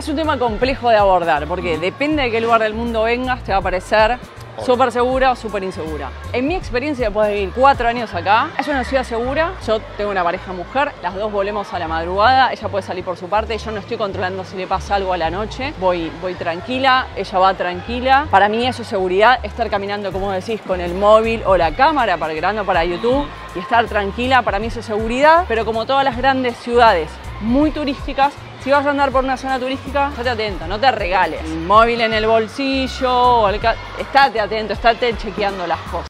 Es un tema complejo de abordar porque depende de qué lugar del mundo vengas, te va a parecer súper segura o súper insegura. En mi experiencia, después de vivir 4 años acá, es una ciudad segura. Yo tengo una pareja mujer, las dos volvemos a la madrugada, ella puede salir por su parte, yo no estoy controlando si le pasa algo a la noche, voy tranquila, ella va tranquila. Para mí eso es seguridad, estar caminando, como decís, con el móvil o la cámara grabando para YouTube y estar tranquila, para mí eso es seguridad. Pero como todas las grandes ciudades muy turísticas, si vas a andar por una zona turística, estate atento, no te regales el móvil en el bolsillo, estate atento, estate chequeando las cosas.